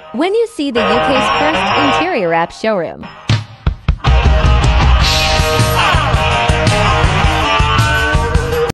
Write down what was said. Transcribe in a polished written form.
when you see the UK's first interior app showroom.